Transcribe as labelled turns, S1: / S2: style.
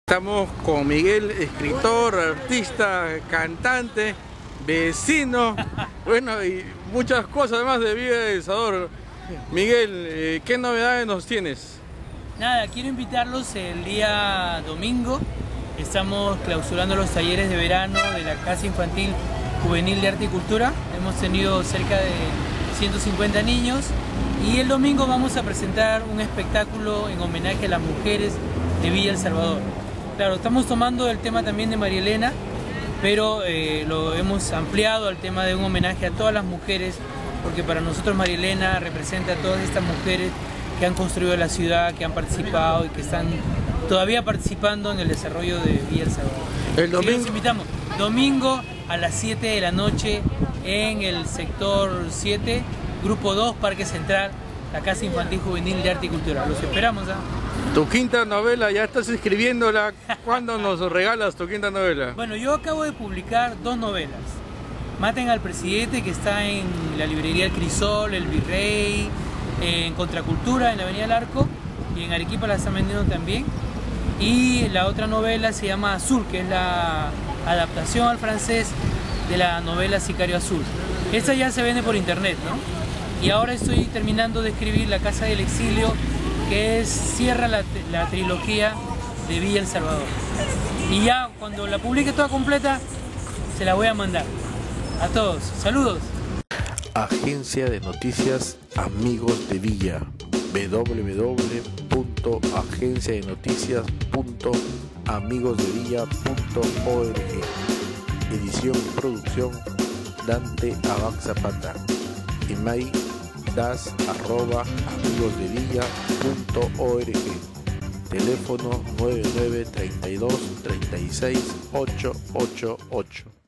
S1: Estamos con Miguel, escritor, artista, cantante, vecino, bueno, y muchas cosas más de Villa de El Salvador. Miguel, ¿qué novedades nos tienes?
S2: Nada, quiero invitarlos el día domingo. Estamos clausurando los talleres de verano de la Casa Infantil Juvenil de Arte y Cultura. Hemos tenido cerca de 150 niños y el domingo vamos a presentar un espectáculo en homenaje a las mujeres de Villa El Salvador. Claro, estamos tomando el tema también de María Elena, pero lo hemos ampliado al tema de un homenaje a todas las mujeres, porque para nosotros María Elena representa a todas estas mujeres que han construido la ciudad, que han participado y que están todavía participando en el desarrollo de Villa El Salvador.
S1: El domingo.
S2: Sí, los invitamos, domingo a las 7 de la noche en el sector 7, grupo 2, Parque Central, la Casa Infantil Juvenil de Arte y Cultura. Los esperamos, ¿eh?
S1: Tu quinta novela, ya estás escribiéndola. ¿Cuándo nos regalas tu quinta novela?
S2: Bueno, yo acabo de publicar 2 novelas. Maten al presidente, que está en la librería El Crisol, El Virrey, en Contracultura, en la Avenida El Arco, y en Arequipa la están vendiendo también. Y la otra novela se llama Azul, que es la adaptación al francés de la novela Sicario Azul. Esta ya se vende por internet, ¿no? Y ahora estoy terminando de escribir La Casa del Exilio, que cierra la trilogía de Villa El Salvador. Y ya cuando la publique toda completa, se la voy a mandar a todos. Saludos.
S3: Agencia de Noticias Amigos de Villa, www.agenciadenoticias.amigosdevilla.org. Edición y producción Dante Abad Zapata. Email das@amigosdevilla.org. Teléfono 99 32 36 888.